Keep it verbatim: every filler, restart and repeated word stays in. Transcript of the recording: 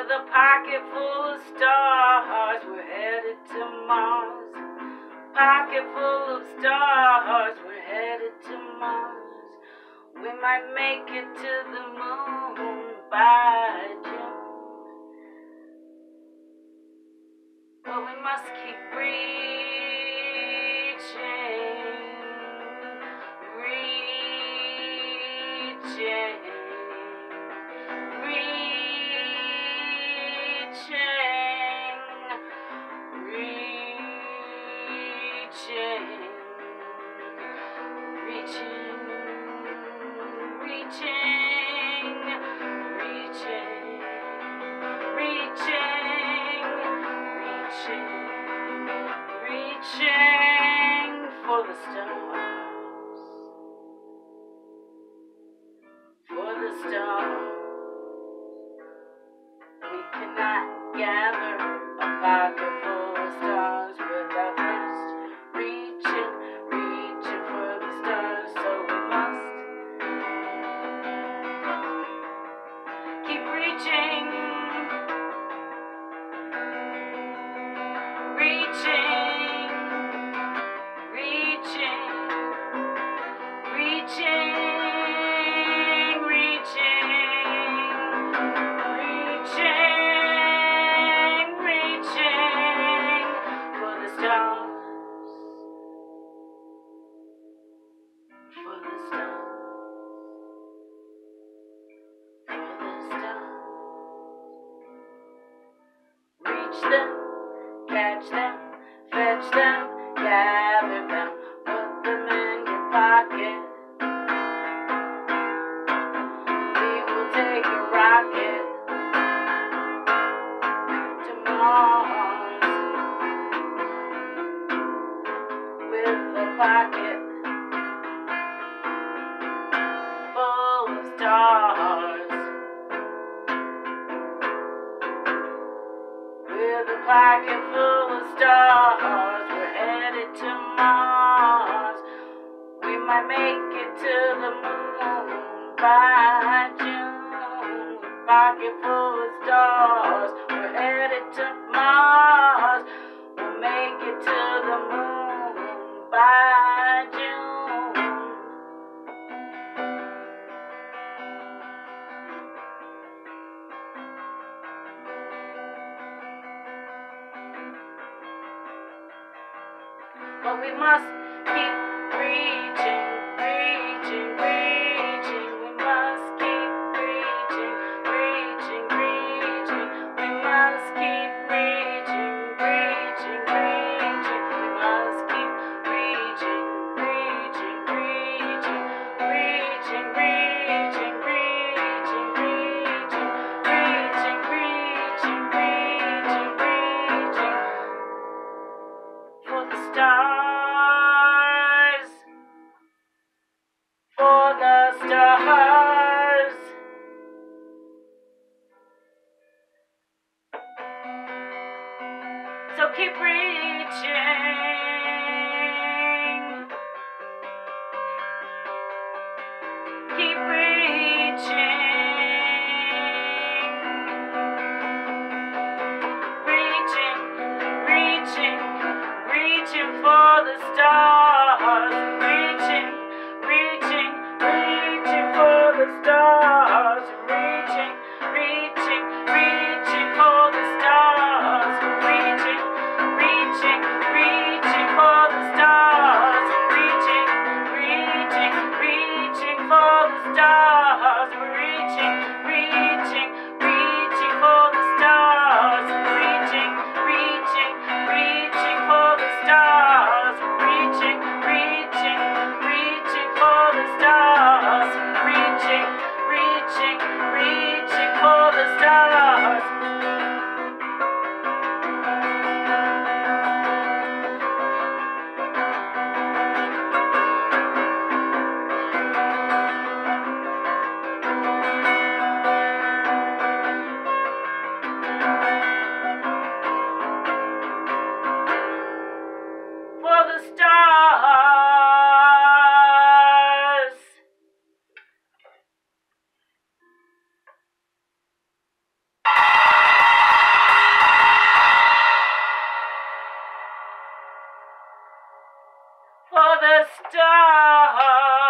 With a pocket full of stars, we're headed to Mars. Pocket full of stars, we're headed to Mars. We might make it to the moon by June, but we must keep reaching, reaching, reaching, reaching, reaching, reaching, reaching, reaching, reaching, reaching for the stars, for the stars. We cannot gather a pocket full of stars without first reaching, reaching for the stars. So we must keep reaching, reaching, reaching, reaching, reaching, reaching, reaching for the stars, for the stars, for the stars. Reach them, catch them, fetch them, gather them, put them in your pocket. We will take a rocket to Mars with a pocket full of stars. With a pocket full of stars, we're headed to Mars. We might make it to the moon by June. Pocket full of stars, we're headed to Mars. We'll make it to the moon by June. But we must keep reaching, reaching, reaching. We must keep reaching, reaching, reaching. We must keep reaching, reaching, reaching. We must keep reaching, reaching, reaching, reaching, reaching, reaching, reaching, reaching, reaching, reaching, reaching for the stars, for the stars. So keep reaching, keep reaching, reaching, reaching, reaching for the stars, reaching, reaching, reaching for the stars, reaching, reaching, reaching for the stars, reaching, reaching, reaching for the stars, reaching, reaching, reaching for the stars, reaching, reaching, reaching for the stars, reaching, reaching, reaching for the stars, reaching, reaching, reaching for the stars, reaching, reaching, reaching for the stars. For the stars. for the stars.